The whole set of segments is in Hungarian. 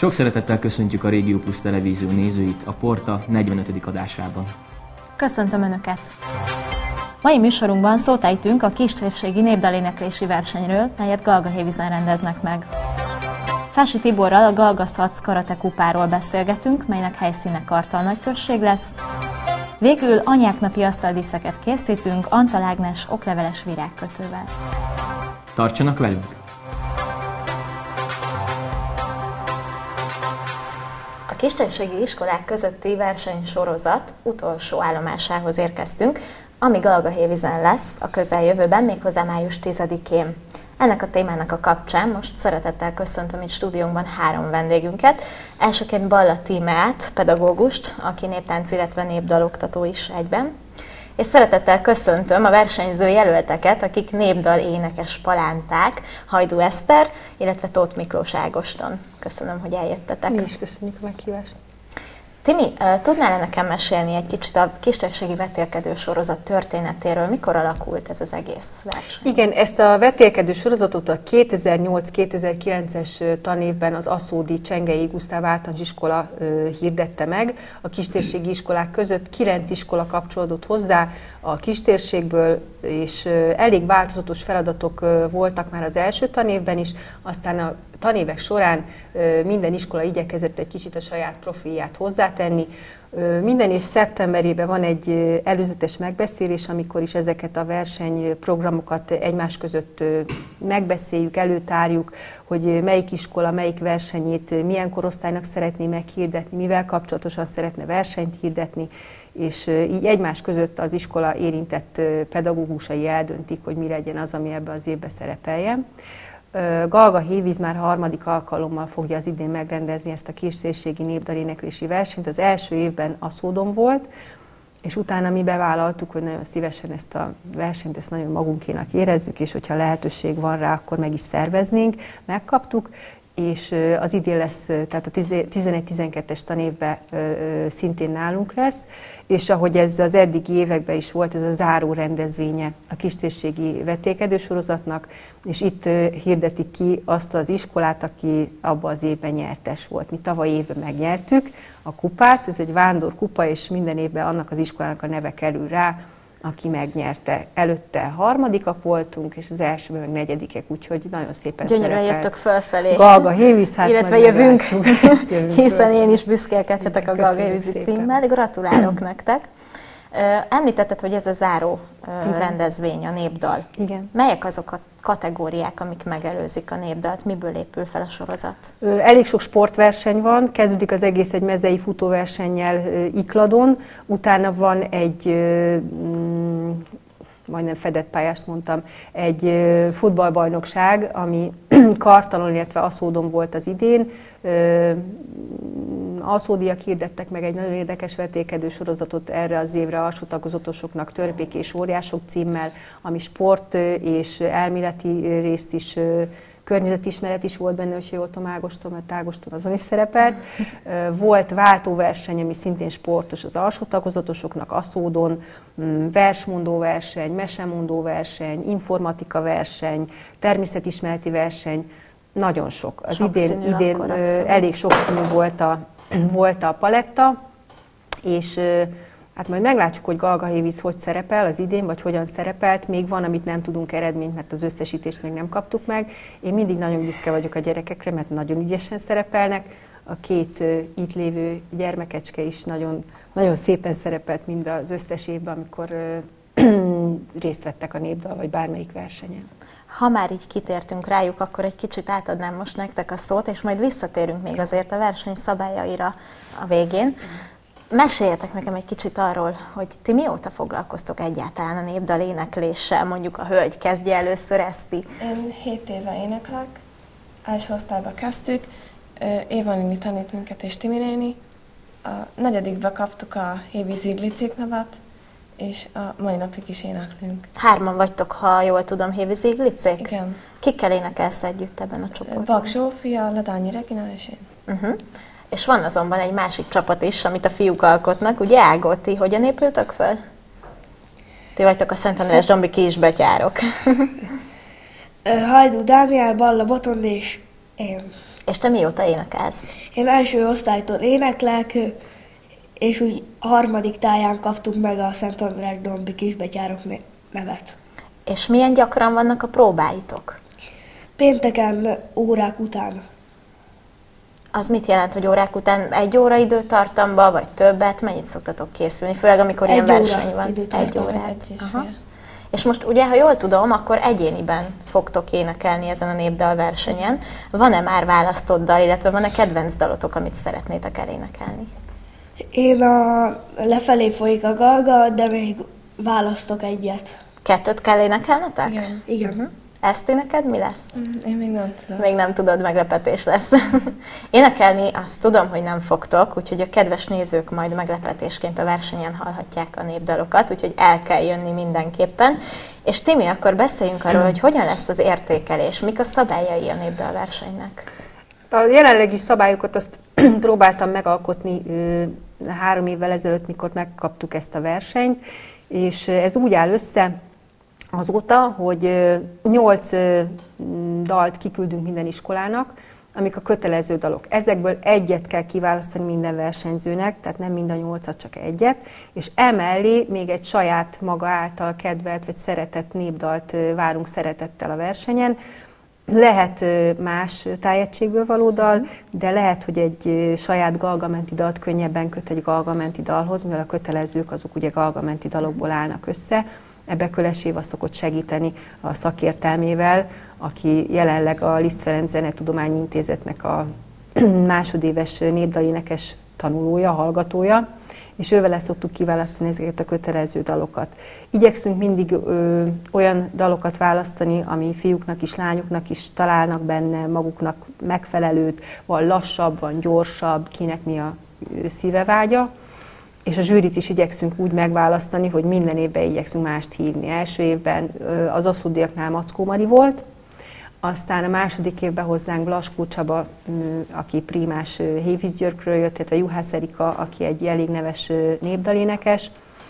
Sok szeretettel köszöntjük a Régió Plus televízió nézőit a Porta 45. adásában. Köszöntöm Önöket! Mai műsorunkban szót ejtünk a kistérségi népdaléneklési versenyről, melyet Galgahévízen rendeznek meg. Fási Tiborral a Galga Szac karate kupáról beszélgetünk, melynek helyszíne Kartal nagyközség lesz. Végül anyáknapi asztaldíszeket készítünk Antal Ágnes okleveles virágkötővel. Tartsanak velünk! A kistérségi iskolák közötti versenysorozat utolsó állomásához érkeztünk, ami Galgahévízen lesz a közeljövőben, méghozzá május 10-én. Ennek a témának a kapcsán most szeretettel köszöntöm itt stúdiónkban 3 vendégünket. Elsőként Balla Tímeát, pedagógust, aki néptánc, illetve népdaloktató is egyben. És szeretettel köszöntöm a versenyző jelölteket, akik népdal énekes palánták, Hajdú Eszter, illetve Tóth Miklós Ágoston. Köszönöm, hogy eljöttetek. Mi is köszönjük a meghívást. Timi, tudnál nekem mesélni egy kicsit a kistérségi vetélkedő sorozat történetéről? Mikor alakult ez az egész verseny? Igen, ezt a vetélkedő sorozatot a 2008-2009-es tanévben az Aszódi Csengei Gusztáv Általános Iskola hirdette meg. A kistérségi iskolák között 9 iskola kapcsolódott hozzá a kistérségből, és elég változatos feladatok voltak már az első tanévben is, aztán a tanévek során minden iskola igyekezett egy kicsit a saját profilját hozzátenni. Minden év szeptemberében van egy előzetes megbeszélés, amikor is ezeket a versenyprogramokat egymás között megbeszéljük, előtárjuk, hogy melyik iskola, melyik versenyét milyen korosztálynak szeretné meghirdetni, mivel kapcsolatosan szeretne versenyt hirdetni, és így egymás között az iskola érintett pedagógusai eldöntik, hogy mi legyen az, ami ebbe az évbe szerepeljen. Galgahévíz már 3. alkalommal fogja az idén megrendezni ezt a kistérségi népdaléneklési versenyt. Az első évben Aszódon volt, és utána mi bevállaltuk, hogy nagyon szívesen ezt a versenyt, ezt nagyon magunkénak érezzük, és hogyha lehetőség van rá, akkor meg is szerveznénk. Megkaptuk, és az idén lesz, tehát a 11-12-es tanévben szintén nálunk lesz, és ahogy ez az eddigi években is volt, ez a záró rendezvénye a kistérségi vetélkedő sorozatnak, és itt hirdetik ki azt az iskolát, aki abban az évben nyertes volt. Mi tavaly évben megnyertük a kupát, ez egy vándorkupa, és minden évben annak az iskolának a neve kerül rá, aki megnyerte. Előtte 3-ak voltunk, és az elsőben meg 4-ek, úgyhogy nagyon szépen gyönyörűen jöttök fölfelé. Galgahévíz, hát illetve jövünk hiszen én is büszkélkedhetek a Galgahévízi címmel. Gratulálok nektek. Említetted, hogy ez a záró rendezvény, a népdal. Igen. Melyek azok a kategóriák, amik megelőzik a népdalt? Miből épül fel a sorozat? Elég sok sportverseny van, kezdődik az egész egy mezei futóversennyel Ikladon, utána van egy, majdnem fedett pályást mondtam, egy futballbajnokság, ami Kartalon, illetve Aszódon volt az idén. Aszódiak hirdettek meg egy nagyon érdekes vetélkedő sorozatot erre az évre alsó tagozatosoknak, Törpék és óriások címmel, ami sport és elméleti részt is, környezetismeret is volt benne, hogyha jól tudom, Ágoston, mert Ágoston azon is szerepelt. Volt váltóverseny, ami szintén sportos az alsó tagozatosoknak, Aszódon, versmondó verseny, mesemondó verseny, informatika verseny, természetismereti verseny, nagyon sok. Az idén elég sokszínű volt a paletta, és hát majd meglátjuk, hogy Galgahévíz hogy szerepel az idén, vagy hogyan szerepelt. Még van, amit nem tudunk eredményt, mert az összesítést még nem kaptuk meg. Én mindig nagyon büszke vagyok a gyerekekre, mert nagyon ügyesen szerepelnek. A 2 itt lévő gyermekecske is nagyon, nagyon szépen szerepelt mind az összes évben, amikor részt vettek a népdal, vagy bármelyik versenyen. Ha már így kitértünk rájuk, akkor egy kicsit átadnám most nektek a szót, és majd visszatérünk még azért a verseny szabályaira a végén. Meséljetek nekem egy kicsit arról, hogy ti mióta foglalkoztok egyáltalán a népdal énekléssel, mondjuk a hölgy kezdje először ezt. Én 7 éve éneklek, első osztályba kezdtük, Éva néni tanít minket és Timi néni. A 4. kaptuk a Hévízi Glicik nevet, és a mai napig is éneklünk. 3 vagytok, ha jól tudom, Hévízi Glicik? Igen. Kikkel énekelsz együtt ebben a csoportban? Bak Zsófia, Ledányi Regina és én. És van azonban egy másik csapat is, amit a fiúk alkotnak, ugye Ágó, ti hogyan épültök föl? Ti vagytok a Szent András Zsombi kisbetyárok. Hajdú Dániel, Balla Botond és én. És te mióta énekelsz? Én első osztálytól éneklek, és úgy a harmadik táján kaptuk meg a Szent András Dombi Kisbetyárok nevet. És milyen gyakran vannak a próbáitok? Pénteken órák után. Az mit jelent, hogy órák után 1 óra időtartamba, vagy többet? Mennyit szoktatok készülni? Főleg, amikor ilyen verseny van. 1 órát. És most ugye, ha jól tudom, akkor egyéniben fogtok énekelni ezen a népdalversenyen. Van-e már választott dal, illetve van-e kedvenc dalotok, amit szeretnétek elénekelni? Én lefelé folyik a Galga, de még választok egyet. 2 kell énekelnetek? Igen. Igen. Ezt neked mi lesz? Én még nem tudom. Még nem tudod, meglepetés lesz. Énekelni azt tudom, hogy nem fogtok, úgyhogy a kedves nézők majd meglepetésként a versenyen hallhatják a népdalokat, úgyhogy el kell jönni mindenképpen. És Timi, akkor beszéljünk arról, hogy hogyan lesz az értékelés, mik a szabályai a népdalversenynek. A jelenlegi szabályokat azt próbáltam megalkotni 3 évvel ezelőtt, mikor megkaptuk ezt a versenyt, és ez úgy áll össze azóta, hogy 8 dalt kiküldünk minden iskolának, amik a kötelező dalok. Ezekből egyet kell kiválasztani minden versenyzőnek, tehát nem mind a 8-at, csak egyet, és emellé még egy saját maga által kedvelt vagy szeretett népdalt várunk szeretettel a versenyen. Lehet más tájegységből való dal, de lehet, hogy egy saját galgamenti dalt könnyebben köt egy galgamenti dalhoz, mivel a kötelezők azok ugye galgamenti dalokból állnak össze. Ebbe Köles Éva szokott segíteni a szakértelmével, aki jelenleg a Liszt Ferenc Zenetudományi Intézetnek a másodéves népdalénekes tanulója, hallgatója, és ővele szoktuk kiválasztani ezeket a kötelező dalokat. Igyekszünk mindig olyan dalokat választani, ami fiúknak is, lányoknak is találnak benne maguknak megfelelőt, van lassabb, van gyorsabb, kinek mi a szíve vágya. És a zsűrit is igyekszünk úgy megválasztani, hogy minden évben igyekszünk mást hívni. Első évben az Asszúdiaknál Mackó Mari volt, aztán a második évben hozzánk Blaskó Csaba, aki prímás Hévízgyörkről jött, illetve Juhász Erika, aki egy elég neves népdalénekes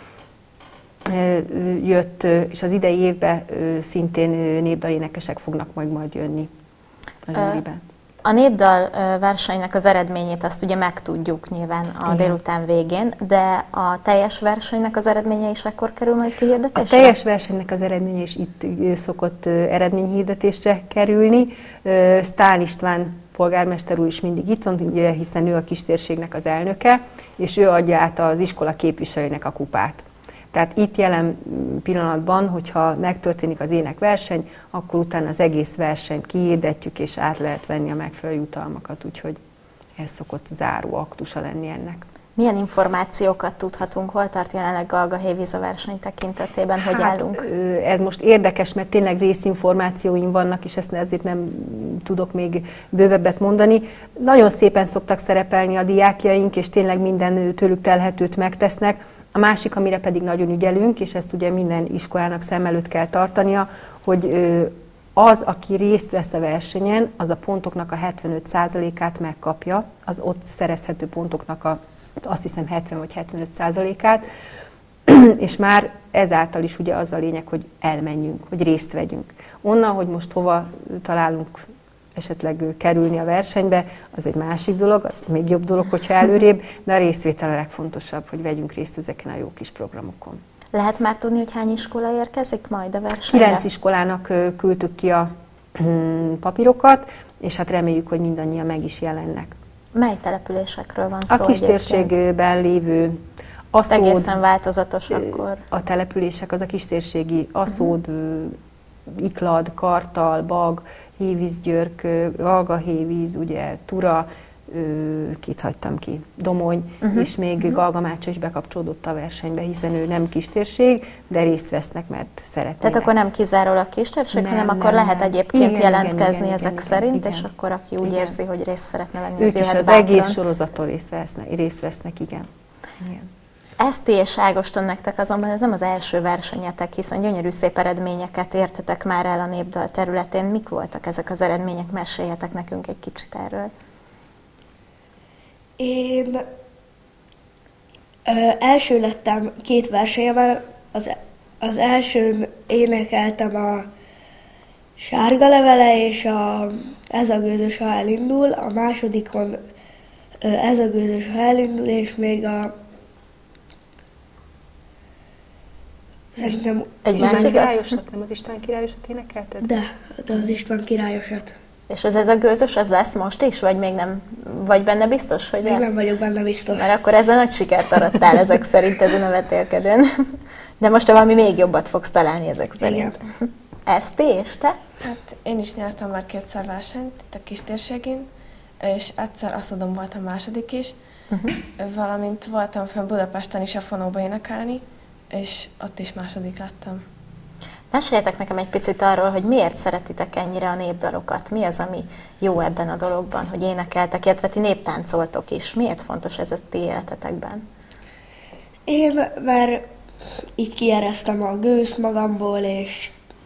jött, és az idei évben szintén népdalénekesek fognak majd jönni a zsűriben. A népdal versenynek az eredményét azt ugye megtudjuk nyilván a délután végén, de a teljes versenynek az eredménye is ekkor kerül majd kihirdetésre? A teljes versenynek az eredménye is itt szokott eredményhirdetésre kerülni. Sztál István polgármester úr is mindig itt van, ugye, hiszen ő a kistérségnek az elnöke, és ő adja át az iskola képviselőinek a kupát. Tehát itt jelen pillanatban, hogyha megtörténik az énekverseny, akkor utána az egész versenyt kihirdetjük, és át lehet venni a megfelelő jutalmakat, úgyhogy ez szokott záró aktusa lenni ennek. Milyen információkat tudhatunk, hol tart jelenleg Galga Hévíz a verseny tekintetében, hogy állunk? Ez most érdekes, mert tényleg részinformációim vannak, és ezt ezért nem tudok még bővebbet mondani. Nagyon szépen szoktak szerepelni a diákjaink, és tényleg minden tőlük telhetőt megtesznek. A másik, amire pedig nagyon ügyelünk, és ezt ugye minden iskolának szem előtt kell tartania, hogy az, aki részt vesz a versenyen, az a pontoknak a 75%-át megkapja, az ott szerezhető pontoknak azt hiszem 70 vagy 75%-át, és már ezáltal is ugye az a lényeg, hogy elmenjünk, hogy részt vegyünk. Onnan, hogy most hova találunk esetleg kerülni a versenybe, az egy másik dolog, az még jobb dolog, hogyha előrébb, de a részvétel a legfontosabb, hogy vegyünk részt ezeken a jó kis programokon. Lehet már tudni, hogy hány iskola érkezik majd a versenyre? 9 iskolának küldtük ki a papírokat, és hát reméljük, hogy mindannyian meg is jelennek. Mely településekről van szó? A kistérségben lévő Aszód, egészen változatos akkor. A települések, az a kistérségi Aszód, Iklad, Kartal, Bag, Hévízgyörk, Galgahévíz, ugye Tura, kit hagytam ki, Domony, és még Galgamácsa is bekapcsolódott a versenybe, hiszen ő nem kistérség, de részt vesznek, mert szeretnének. Tehát akkor nem kizárólag kistérség, hanem akkor lehet egyébként jelentkezni ezek szerint, és akkor aki úgy érzi, hogy részt szeretne venni, ők is az egész sorozaton részt vesznek, igen. Eszti és Ágoston, nektek azonban ez nem az első versenyetek, hiszen gyönyörű szép eredményeket értetek már el a népdal területén. Mik voltak ezek az eredmények? Meséljetek nekünk egy kicsit erről. Én első lettem 2 versenyemen. Az elsőn énekeltem sárga levele, és ez a gőzös, ha elindul, a másodikon ez a gőzös, ha elindul, és még szerintem... Egy István másik? királyosat, nem az István királyosat énekelted? De az István királyosat. És ez a gőzös, ez lesz most is, vagy még nem? Vagy benne biztos, hogy Még lesz? nem vagyok benne biztos. Mert akkor ezzel nagy sikert arattál ezek szerint ezen a vetélkedőn. De most te valami még jobbat fogsz találni ezek szerint. Eszti, és te? Hát én is nyertem már 2-szer versenyt itt a kistérségén, és egyszer Aszodon voltam második is, valamint voltam fenn Budapesten is a fonóba énekelni, és ott is második lettem. Meséljetek nekem egy picit arról, hogy miért szeretitek ennyire a népdalokat. Mi az, ami jó ebben a dologban, hogy énekeltek, illetve ti néptáncoltok is. Miért fontos ez a ti életetekben? Én már így kiereztem a gőzt magamból, és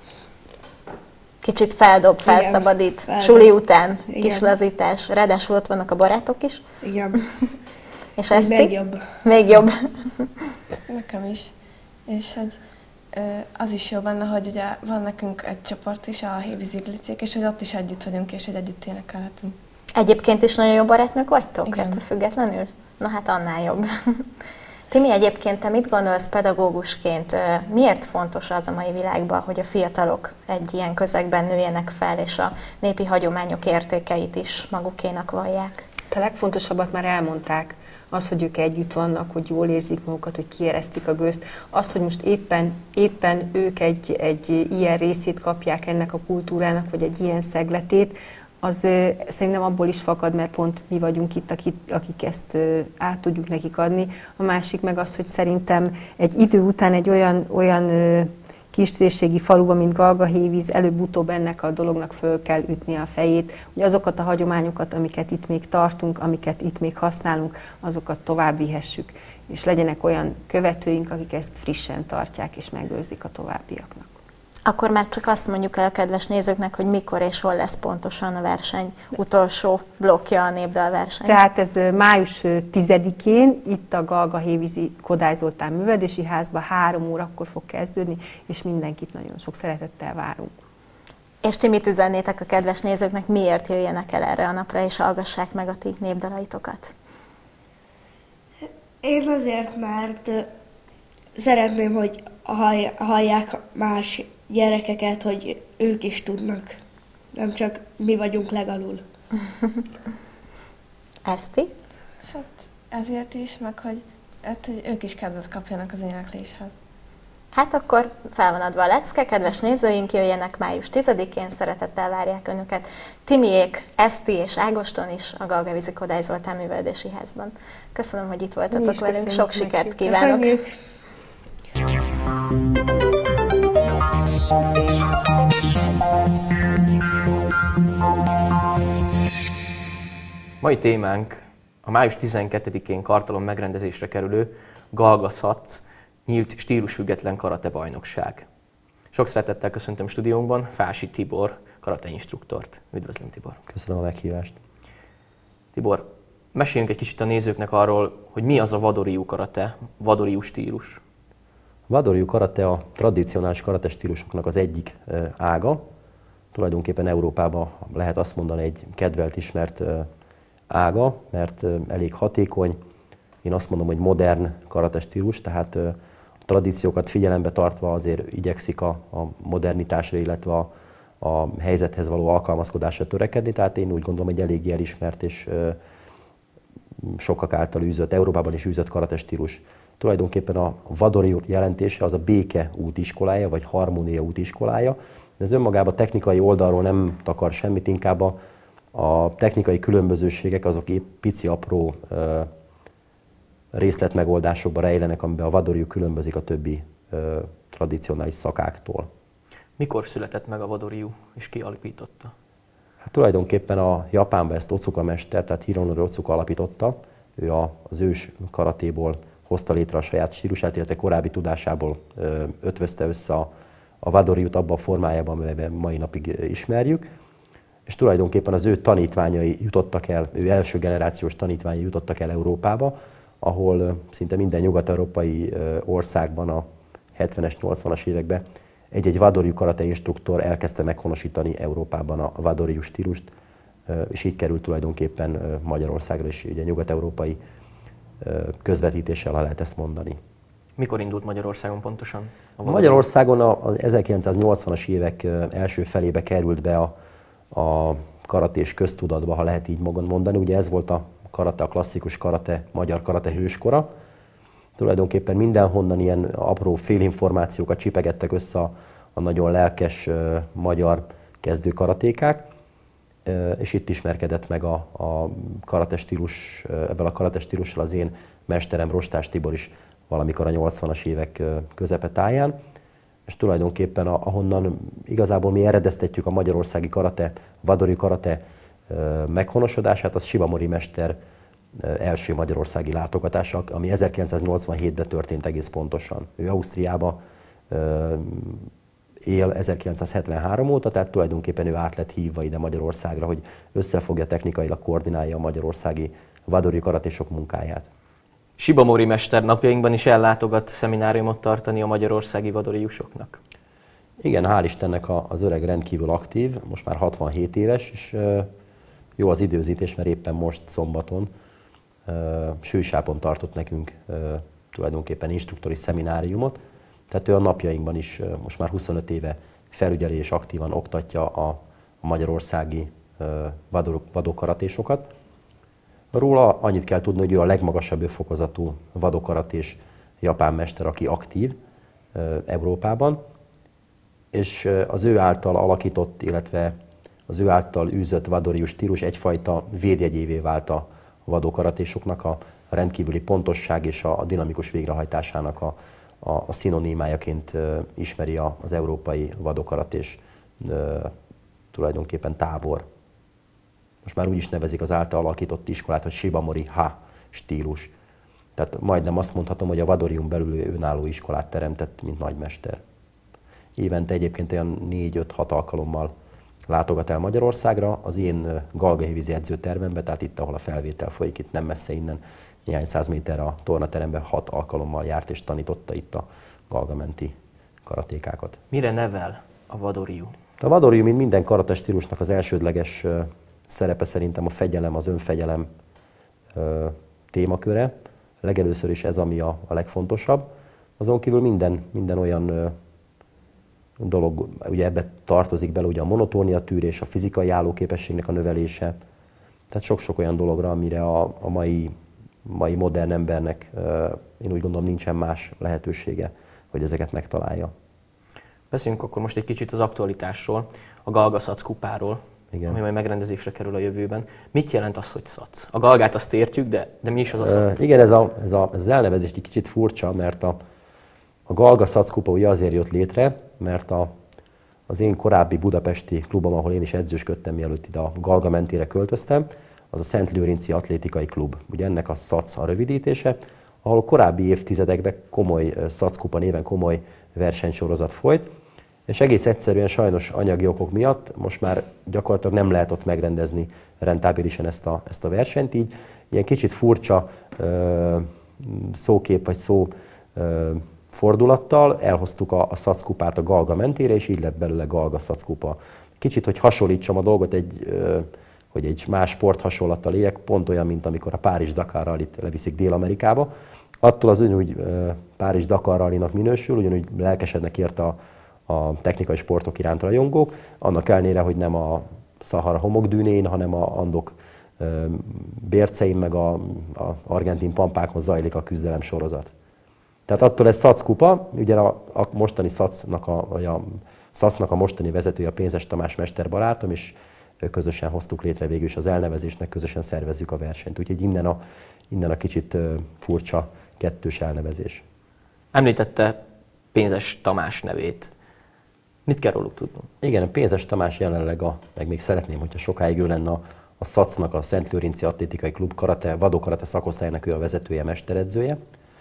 Kicsit felszabadít, feldobom. suli után, Igen. kis lazítás. Ráadásul ott vannak a barátok is. igen, És ezt még jobb. Még jobb. Nekem is. És hogy az is jó benne, hogy ugye van nekünk egy csoport is, a Hévi Ziglicék, és hogy ott is együtt vagyunk, és hogy együtt énekelhetünk. Egyébként is nagyon jó barátnők vagytok? Igen. Ettől függetlenül? Na hát annál jobb. Timi, egyébként te mit gondolsz pedagógusként? Miért fontos az a mai világban, hogy a fiatalok egy ilyen közegben nőjenek fel, és a népi hagyományok értékeit is magukénak vallják? A legfontosabbat már elmondták. Az, hogy ők együtt vannak, hogy jól érzik magukat, hogy kieresztik a gőzt. Azt, hogy most éppen ők egy ilyen részét kapják ennek a kultúrának, vagy egy ilyen szegletét, az szerintem abból is fakad, mert pont mi vagyunk itt, akik ezt át tudjuk nekik adni. A másik meg az, hogy szerintem egy idő után egy olyan kistérségi faluban, mint Galgahévíz, előbb-utóbb ennek a dolognak föl kell ütni a fejét, hogy azokat a hagyományokat, amiket itt még tartunk, amiket itt még használunk, azokat tovább vihessük, és legyenek olyan követőink, akik ezt frissen tartják és megőrzik a továbbiaknak. Akkor már csak azt mondjuk el a kedves nézőknek, hogy mikor és hol lesz pontosan a verseny utolsó blokkja a népdalverseny. Tehát ez május 10-én itt a Galgahévízi Kodály Zoltán Művelődési Házban 3 órakor fog kezdődni, és mindenkit nagyon sok szeretettel várunk. És ti mit üzennétek a kedves nézőknek, miért jöjjenek el erre a napra, és hallgassák meg a ti népdalaitokat? Én azért, mert szeretném, hogy hallják más gyerekeket, hogy ők is tudnak. Nem csak mi vagyunk legalul. Eszti? Hát ezért is, meg hogy ők is kedvet kapjanak az énekléshez. Hát akkor fel van adva a lecke, kedves nézőink, jöjjenek május 10-én, szeretettel várják Önöket. Timiék, Eszti és Ágoston is a Galgavízi Kodály Zoltán Művelődési Házban. Köszönöm, hogy itt voltatok velünk, sok sikert kívánok! Köszönjük! Mai témánk a május 12-én Kartalon megrendezésre kerülő Galga SZAC nyílt stílusfüggetlen karate bajnokság. Sok szeretettel köszöntöm stúdiónkban Fási Tibor, karate instruktort. Üdvözlöm, Tibor! Köszönöm a meghívást. Tibor, meséljünk egy kicsit a nézőknek arról, hogy mi az a vadoryu karate, vadoryu stílus. A vadoryu karate a tradicionális karate stílusoknak az egyik ága. Tulajdonképpen Európában lehet azt mondani egy kedvelt, ismert ága, mert elég hatékony. Én azt mondom, hogy modern karate stílus, tehát a tradíciókat figyelembe tartva azért igyekszik a modernitásra, illetve a helyzethez való alkalmazkodásra törekedni. Tehát én úgy gondolom, hogy eléggé elismert és sokak által űzött, Európában is űzött karate stílus. Tulajdonképpen a vadoryu jelentése az a béke útiskolája, vagy harmónia útiskolája. De ez önmagában technikai oldalról nem takar semmit, inkább a technikai különbözőségek azok épp pici, apró részletmegoldásokba rejlenek, amiben a vadoryu különbözik a többi tradicionális szakáktól. Mikor született meg a vadoryu, és ki alapította? Hát tulajdonképpen a Japánban ezt Otsuka mester, tehát Hironori Otsuka alapította. Ő az ős karatéból hozta létre a saját stílusát, illetve korábbi tudásából ötvözte össze a vadoryut abban a formájában, amelyben mai napig ismerjük. És tulajdonképpen az ő tanítványai jutottak el, ő első generációs tanítványai jutottak el Európába, ahol szinte minden nyugat-európai országban a 70-es, 80-as években egy-egy vadoryu karate instruktor elkezdte meghonosítani Európában a vadoryu stílust, és így került tulajdonképpen Magyarországra is, ugye nyugat-európai közvetítéssel, ha lehet ezt mondani. Mikor indult Magyarországon pontosan? Magyarországon az 1980-as évek első felébe került be a karatés köztudatba, ha lehet így mondani. Ugye ez volt a klasszikus magyar karate hőskora. Tulajdonképpen mindenhonnan ilyen apró félinformációkat csipegettek össze a nagyon lelkes magyar kezdő karatékák, és itt ismerkedett meg a karate stílus, ebben a karate stílussal az én mesterem Rostás Tibor is valamikor a 80-as évek közepetáján, és tulajdonképpen ahonnan igazából mi eredeztetjük a magyarországi karate, vadoryu karate meghonosodását, az Shibamori mester első magyarországi látogatása, ami 1987-ben történt egész pontosan. Ő Ausztriába él 1973 óta, tehát tulajdonképpen ő át lett hívva ide Magyarországra, hogy összefogja, technikailag koordinálja a magyarországi vadoryu karatésok munkáját. Shibamori mester napjainkban is ellátogat szemináriumot tartani a magyarországi vadoryusoknak. Igen, hál' Istennek az öreg rendkívül aktív, most már 67 éves, és jó az időzítés, mert éppen most szombaton Sűjsápon tartott nekünk tulajdonképpen instruktori szemináriumot. Tehát ő a napjainkban is most már 25 éve felügyeli és aktívan oktatja a magyarországi vadokaratésokat. Róla annyit kell tudni, hogy ő a legmagasabb fokozatú vadokaratés japán mester, aki aktív Európában, és az ő által alakított, illetve az ő által űzött vadoryu stílus egyfajta védjegyévé vált a vadokaratésoknak, a rendkívüli pontosság és a dinamikus végrehajtásának a szinonimájaként ismeri az európai vadokaratés tulajdonképpen tábor. Most már úgy is nevezik az által alakított iskolát, hogy Shibamori Ha stílus. Tehát majdnem azt mondhatom, hogy a vadoryun belül önálló iskolát teremtett, mint nagymester. Évente egyébként olyan 4-5-6 alkalommal látogat el Magyarországra, az én galgahévízi edzőtermembe, tehát itt, ahol a felvétel folyik, itt nem messze innen, néhány száz méterre a tornateremben 6 alkalommal járt és tanította itt a galgamenti karatékákat. Mire nevel a vadoryu? A vadoryu, mint minden karate stílusnak az elsődleges szerepe szerintem a fegyelem, az önfegyelem témaköre. Legelőször is ez, ami a legfontosabb. Azon kívül minden olyan dolog, ugye ebbe tartozik bele ugye a monotónia tűrés, a fizikai állóképességnek a növelése. Tehát sok-sok olyan dologra, amire a mai modern embernek én úgy gondolom nincsen más lehetősége, hogy ezeket megtalálja. Beszéljünk akkor most egy kicsit az aktualitásról, a Galga Szac kupáról, igen, ami majd megrendezésre kerül a jövőben. Mit jelent az, hogy szac? A galgát azt értjük, de mi is az a szac? Igen, ez az elnevezés egy kicsit furcsa, mert a Galga Szac kupa ugye azért jött létre, mert az én korábbi budapesti klubom, ahol én is edzősködtem, mielőtt ide a Galga mentére költöztem, az a Szent Lőrinci Atlétikai Klub. Ugye ennek a SZAC a rövidítése, ahol korábbi évtizedekben komoly SZAC kupa néven komoly versenysorozat folyt, és egész egyszerűen sajnos anyagi okok miatt most már gyakorlatilag nem lehet ott megrendezni rentábilisan ezt a versenyt, így ilyen kicsit furcsa szókép vagy szó fordulattal elhoztuk a SZAC kupát a Galga mentére, és így lett belőle Galga Szac kupa. Kicsit, hogy hasonlítsam a dolgot, hogy egy más sport hasonlattal éljek, pont olyan, mint amikor a Párizs-Dakar rallyt leviszik Dél-Amerikába. Attól az ugyanúgy Párizs-Dakar rallynak minősül, ugyanúgy lelkesednek érte a technikai sportok iránt rajongók, annak ellenére, hogy nem a Szahara homokdűnén, hanem a Andok bércein, meg a argentin pampákon zajlik a küzdelem sorozat. Tehát attól ez SZAC kupa, ugye a mostani SZAC-nak a mostani vezetője a Pénzes Tamás mesterbarátom, és közösen hoztuk létre végül is az elnevezésnek, közösen szervezzük a versenyt. Úgyhogy innen a kicsit furcsa kettős elnevezés. Említette Pénzes Tamás nevét. Mit kell róluk tudnunk? Igen, a Pénzes Tamás jelenleg, meg még szeretném, hogyha sokáig ő lenne a SZAC-nak, a Szent Lőrinci Atlétikai Klub vadokarate szakosztályának ő a vezetője, mesteredzője.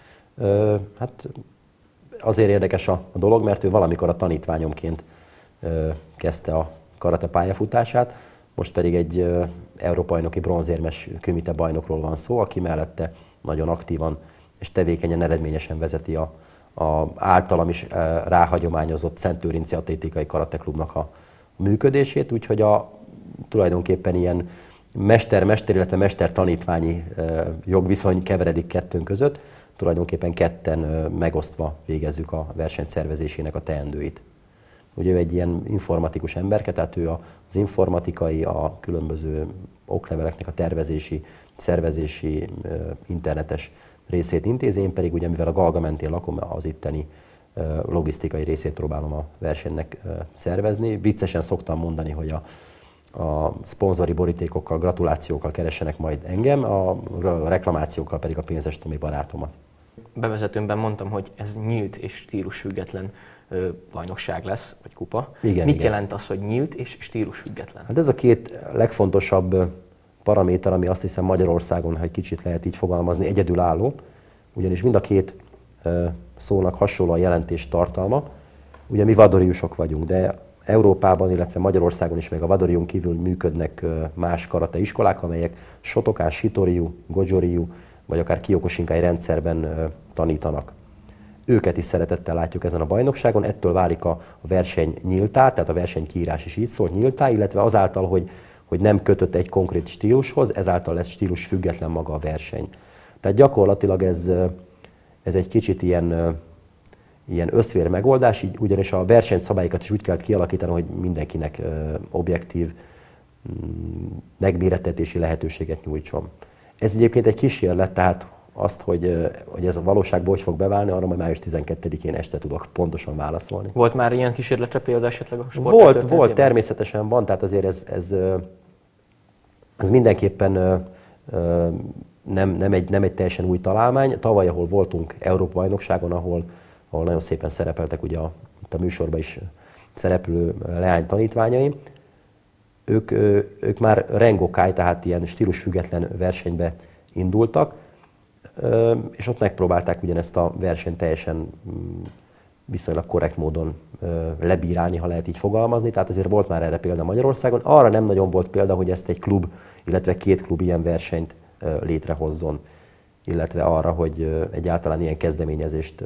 Hát azért érdekes a dolog, mert ő valamikor a tanítványomként kezdte a karate pályafutását, most pedig egy Európa-bajnoki bronzérmes kümite bajnokról van szó, aki mellette nagyon aktívan és tevékenyen, eredményesen vezeti a általam is ráhagyományozott Szent Lőrinci Atlétikai Karateklubnak a működését, úgyhogy tulajdonképpen ilyen mester-mester, illetve mester-tanítványi jogviszony keveredik kettőnk között, tulajdonképpen ketten megosztva végezzük a verseny szervezésének a teendőit. Ugye ő egy ilyen informatikus emberke, tehát ő az informatikai, a különböző okleveleknek a tervezési, szervezési, internetes részét intézi, én pedig ugye, mivel a Galga mentén lakom, az itteni logisztikai részét próbálom a versenynek szervezni. Viccesen szoktam mondani, hogy a szponzori borítékokkal, gratulációkkal keressenek majd engem, a reklamációkkal pedig a Pénzes Tomi barátomat. Bevezetőmben mondtam, hogy ez nyílt és stílusfüggetlen bajnokság lesz, vagy kupa. Igen, Mit igen. jelent az, hogy nyílt és stílusfüggetlen? Hát ez a két legfontosabb paraméter, ami azt hiszem Magyarországon, ha egy kicsit lehet így fogalmazni, egyedülálló, ugyanis mind a két szónak hasonló a jelentés tartalma. Ugye mi vadoriusok vagyunk, de Európában, illetve Magyarországon is még a vadoriun kívül működnek más karate iskolák, amelyek Shotokan, Shitoryu, Goju-ryu, vagy akár Kyokushinkai rendszerben tanítanak. Őket is szeretettel látjuk ezen a bajnokságon, ettől válik a verseny nyíltá, tehát a versenykiírás is így szól, nyíltá, illetve azáltal, hogy nem kötött egy konkrét stílushoz, ezáltal lesz stílus független maga a verseny. Tehát gyakorlatilag ez egy kicsit ilyen összvér megoldás, így ugyanis a versenyszabályokat is úgy kell kialakítani, hogy mindenkinek objektív megmérettetési lehetőséget nyújtson. Ez egyébként egy kísérlet, tehát azt, hogy ez a valóságban hogy fog beválni, arra majd május 12-én este tudok pontosan válaszolni. Volt már ilyen kísérletre példa esetleg a sport? Volt, természetesen van, tehát azért ez mindenképpen nem egy teljesen új találmány. Tavaly, ahol voltunk Európa-bajnokságon, ahol nagyon szépen szerepeltek ugye itt a műsorban is szereplő leány tanítványaim, ők már rengokai, tehát ilyen stílusfüggetlen versenybe indultak, és ott megpróbálták ugyanezt a versenyt teljesen viszonylag korrekt módon lebírálni, ha lehet így fogalmazni. Tehát azért volt már erre példa Magyarországon. Arra nem nagyon volt példa, hogy ezt egy klub, illetve két klub ilyen versenyt létrehozzon, illetve arra, hogy egyáltalán ilyen kezdeményezést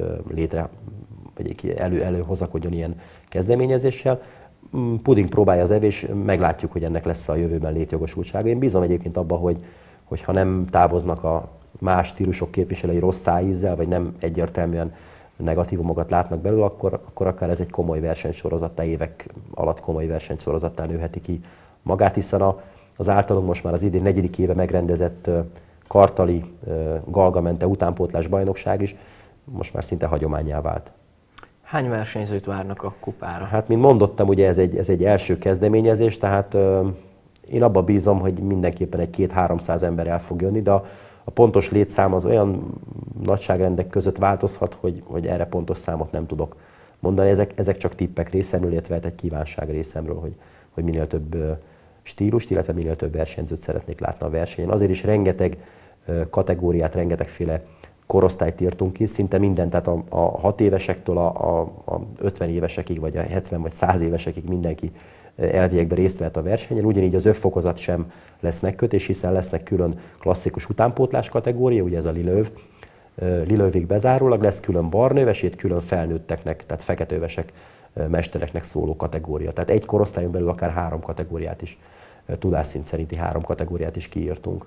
vagy előhozakodjon ilyen kezdeményezéssel. Puding próbálja az evés, meglátjuk, hogy ennek lesz a jövőben létjogosultsága. Én bízom egyébként abban, hogy ha nem távoznak a más stílusok képviselői rossz szájízzel, vagy nem egyértelműen negatívumokat látnak belőle, akkor akár ez egy komoly versenysorozattá, évek alatt komoly versenysorozattá nőheti ki magát, hiszen az általunk most már az idén 4. éve megrendezett kartali Galga-mente utánpótlás bajnokság is most már szinte hagyománnyá vált. Hány versenyzőt várnak a kupára? Hát, mint mondottam, ugye ez egy első kezdeményezés, tehát én abban bízom, hogy mindenképpen egy 200-300 ember el fog jönni, de a pontos létszám az olyan nagyságrendek között változhat, hogy erre pontos számot nem tudok mondani. Ezek csak tippek részemről, illetve egy kívánság részemről, hogy minél több stílust, illetve minél több versenyzőt szeretnék látni a versenyen. Azért is rengeteg kategóriát, rengetegféle korosztályt írtunk ki, szinte minden, tehát a 6 évesektől a 50 évesekig, vagy a 70 vagy 100 évesekig mindenki elviekben részt vehet a versenyen. Ugyanígy az övfokozat sem lesz megkötés, hiszen lesznek külön klasszikus utánpótlás kategória, ugye ez a lilövig bezárólag, lesz külön barnövesét, külön felnőtteknek, tehát feketővesek, mestereknek szóló kategória. Tehát egy korosztályon belül akár 3 kategóriát is, tudásszint szerinti 3 kategóriát is kiírtunk.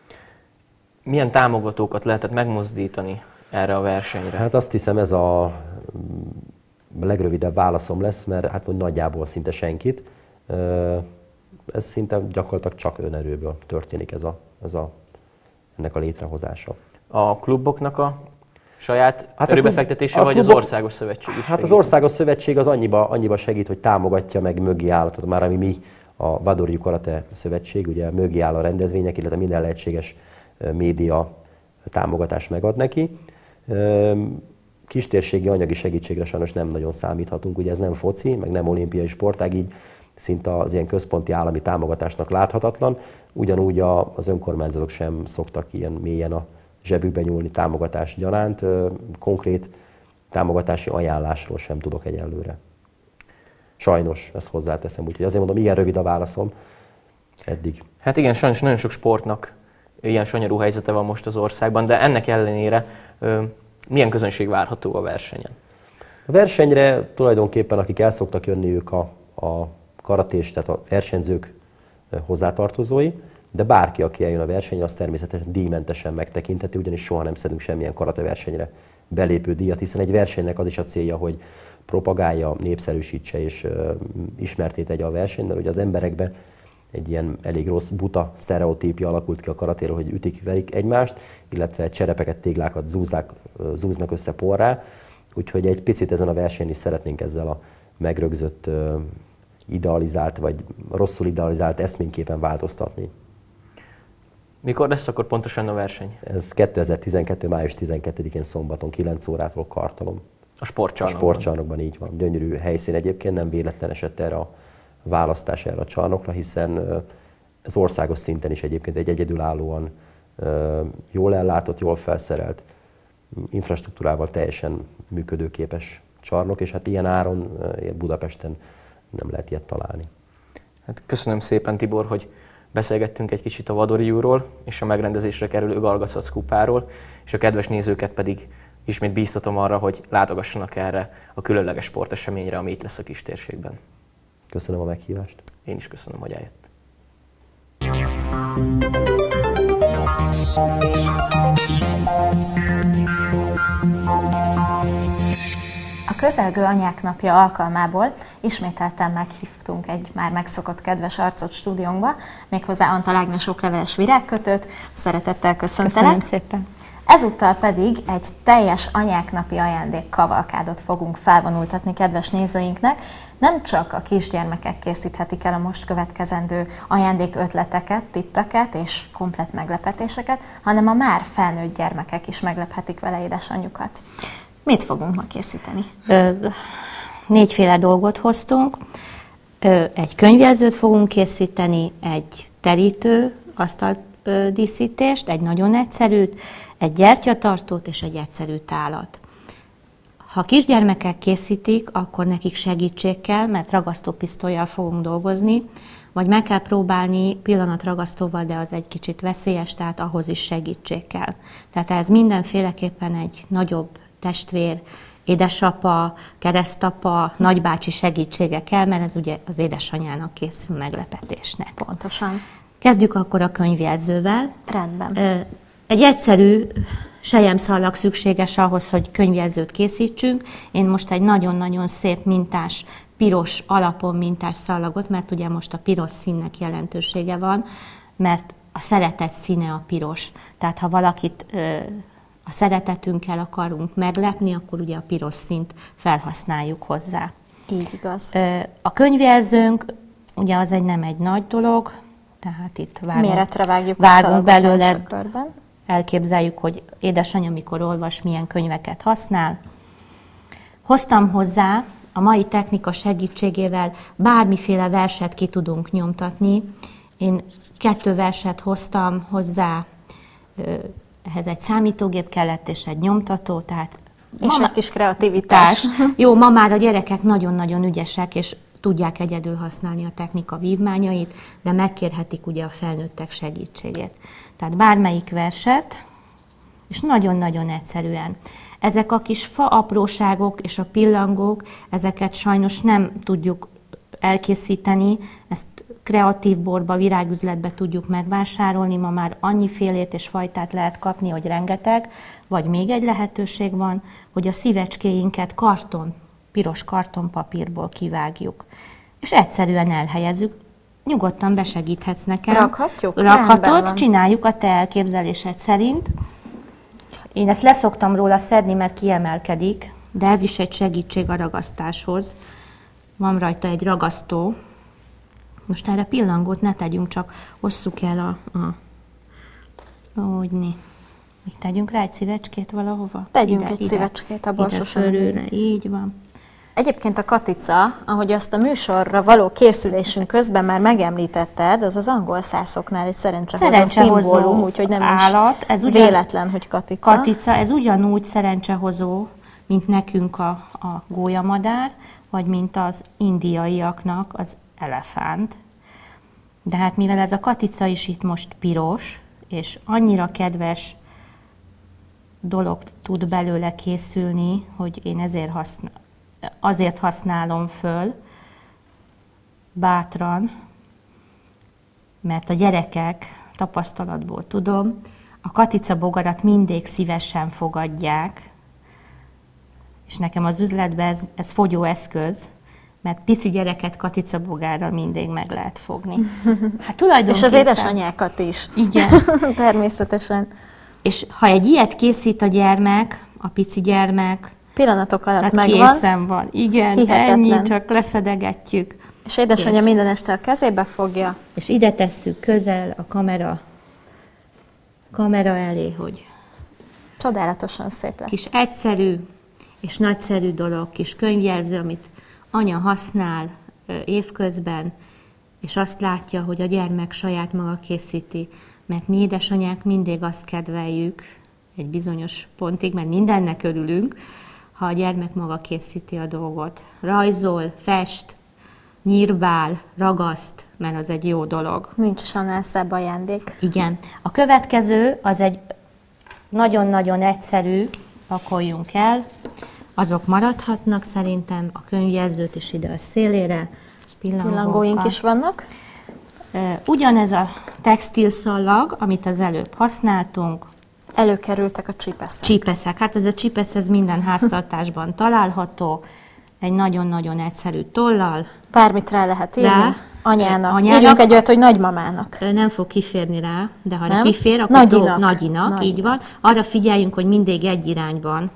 Milyen támogatókat lehetett megmozdítani erre a versenyre? Hát azt hiszem, ez a legrövidebb válaszom lesz, mert hát nagyjából szinte senkit. Ez szinte gyakorlatilag csak önerőből történik ennek a létrehozása. A kluboknak a saját erőbefektetése, vagy az Országos Szövetség is? Hát az Országos Szövetség az annyiba segít, hogy támogatja, meg mögé áll, tehát már ami mi a Vadoryu Karate Szövetség, ugye mögé áll a rendezvények, illetve minden lehetséges média támogatást megad neki. Kistérségi anyagi segítségre sajnos nem nagyon számíthatunk, ugye ez nem foci, meg nem olimpiai sportág, így szinte az ilyen központi állami támogatásnak láthatatlan. Ugyanúgy az önkormányzatok sem szoktak ilyen mélyen a zsebükbe nyúlni támogatás gyanánt. Konkrét támogatási ajánlásról sem tudok egyelőre. Sajnos, ezt hozzáteszem, úgyhogy azért mondom, igen rövid a válaszom eddig. Hát igen, sajnos nagyon sok sportnak ilyen sanyarú helyzete van most az országban, de ennek ellenére Milyen közönség várható a versenyen? A versenyre tulajdonképpen, akik el szoktak jönni, ők a karatés, tehát a versenyzők hozzátartozói, de bárki, aki eljön a versenyre, az természetesen díjmentesen megtekintheti, ugyanis soha nem szedünk semmilyen karate versenyre belépő díjat, hiszen egy versenynek az is a célja, hogy propagálja, népszerűsítse és ismerté tegye a versenyt, mert ugye az emberekbe egy ilyen elég rossz, buta sztereotípia alakult ki a karatéről, hogy ütik-verik egymást, illetve cserepeket, téglákat zúznak össze porrá, úgyhogy egy picit ezen a versenyen is szeretnénk ezzel a megrögzött, idealizált vagy rosszul idealizált eszményképen változtatni. Mikor lesz akkor pontosan a verseny? Ez 2012. május 12-én szombaton 9 órától Kartalon. A sportcsarnokban. A sportcsarnokban, így van. Gyönyörű helyszín egyébként, nem véletlen esett erre a választás erre a csarnokra, hiszen ez országos szinten is egyébként egy egyedülállóan jól ellátott, jól felszerelt, infrastruktúrával teljesen működőképes csarnok, és hát ilyen áron Budapesten nem lehet ilyet találni. Hát köszönöm szépen, Tibor, hogy beszélgettünk egy kicsit a vadorjúról és a megrendezésre kerülő Galga-Szac kupáról, és a kedves nézőket pedig ismét bíztatom arra, hogy látogassanak erre a különleges sporteseményre, ami itt lesz a kistérségben. Köszönöm a meghívást. Én is köszönöm, hogy eljött. A közelgő Anyák Napja alkalmából ismételten meghívtunk egy már megszokott kedves arcot stúdiónkba, méghozzá Antal Ágnes okleveles virágkötőt. Szeretettel köszöntelek. Köszönöm szépen. Ezúttal pedig egy teljes Anyák Napi ajándék kavalkádot fogunk felvonultatni kedves nézőinknek. Nem csak a kisgyermekek készíthetik el a most következendő ajándékötleteket, tippeket és komplett meglepetéseket, hanem a már felnőtt gyermekek is meglephetik vele édesanyjukat. Mit fogunk ma készíteni? 4 dolgot hoztunk. Egy könyvjelzőt fogunk készíteni, egy terítő, asztaldíszítést, egy nagyon egyszerűt, egy gyertyatartót és egy egyszerű tálat. Ha kisgyermekek készítik, akkor nekik segítség kell, mert ragasztópisztollyal fogunk dolgozni, vagy meg kell próbálni pillanatragasztóval, de az egy kicsit veszélyes, tehát ahhoz is segítség kell. Tehát ez mindenféleképpen egy nagyobb testvér, édesapa, keresztapa, nagybácsi segítsége kell, mert ez ugye az édesanyának készül meglepetésnek. Pontosan. Kezdjük akkor a könyvjelzővel. Rendben. Egy egyszerű selyemszallag szükséges ahhoz, hogy könyvjelzőt készítsünk. Én most egy nagyon-nagyon szép mintás, piros alapon mintás szallagot, mert ugye most a piros színnek jelentősége van, mert a szeretet színe a piros. Tehát ha valakit a szeretetünkkel akarunk meglepni, akkor ugye a piros színt felhasználjuk hozzá. Így igaz. A könyvjelzőnk, ugye az nem egy nagy dolog, tehát itt méretre vágjuk a szalagot belőle, körben. Elképzeljük, hogy édesanyja, amikor olvas, milyen könyveket használ. Hoztam hozzá, a mai technika segítségével bármiféle verset ki tudunk nyomtatni. Én 2 verset hoztam hozzá, ehhez egy számítógép kellett és egy nyomtató, tehát és egy kis kreativitás. Jó, ma már a gyerekek nagyon-nagyon ügyesek, és tudják egyedül használni a technika vívmányait, de megkérhetik ugye a felnőttek segítségét. Tehát bármelyik verset, és nagyon-nagyon egyszerűen. Ezek a kis fa apróságok és a pillangók, ezeket sajnos nem tudjuk elkészíteni, ezt kreatív borba, virágüzletbe tudjuk megvásárolni, ma már annyifélét és fajtát lehet kapni, hogy rengeteg, vagy még egy lehetőség van, hogy a szívecskéinket piros kartonpapírból kivágjuk. És egyszerűen elhelyezzük. Nyugodtan besegíthetsz nekem. Rakhatjuk? Rakhatod, csináljuk a te elképzelésed szerint. Én ezt leszoktam róla szedni, mert kiemelkedik, de ez is egy segítség a ragasztáshoz. Van rajta egy ragasztó. Most erre pillangót ne tegyünk, csak osszuk el Úgyni. Még tegyünk rá egy szívecskét valahova? Tegyünk egy szívecskét a borsosan. Így van. Egyébként a katica, ahogy azt a műsorra való készülésünk közben már megemlítetted, az az angol szászoknál egy szerencsehozó szimbólum, úgyhogy nem állat. Ez véletlen, hogy katica. Katica, ez ugyanúgy szerencsehozó, mint nekünk a gólyamadár, vagy mint az indiaiaknak az elefánt. De hát mivel ez a katica is itt most piros, és annyira kedves dolog tud belőle készülni, hogy én azért használom föl bátran, mert a gyerekek, tapasztalatból tudom, a katicabogarat mindig szívesen fogadják, és nekem az üzletben ez fogyóeszköz, mert pici gyereket katicabogárral mindig meg lehet fogni. Hát tulajdonképpen... És az édesanyákat is. Igen. Természetesen. És ha egy ilyet készít a gyermek, a pici gyermek, Pillanatok alatt tehát megvan. készen van. Igen, Hihetetlen. ennyi, csak leszedegetjük. És édesanyja minden este a kezébe fogja. És ide tesszük közel a kamera elé, hogy Csodálatosan szép lett. kis egyszerű és nagyszerű dolog, kis könyvjelző, amit anya használ évközben, és azt látja, hogy a gyermek saját maga készíti. Mert mi édesanyák mindig azt kedveljük egy bizonyos pontig, mert mindennek örülünk, ha a gyermek maga készíti a dolgot. Rajzol, fest, nyírbál, ragaszt, mert az egy jó dolog. Nincs is annál szebb ajándék. Igen. A következő az egy nagyon-nagyon egyszerű, pakoljunk el. Azok maradhatnak szerintem, a könyvjelzőt is ide a szélére. Pillangóink is vannak. Ugyanez a textilszallag, amit az előbb használtunk. Előkerültek a csipeszek. Csípeszek. Hát ez a csípesz, ez minden háztartásban található. Egy nagyon-nagyon egyszerű tollal. Bármit rá lehet írni. Rá. Anyának. Írjunk egy olyat, hogy nagymamának. Nem fog kiférni rá, de ha Nem? kifér, akkor Nagyinak. nagyinak, így van. Arra figyeljünk, hogy mindig egy irányban.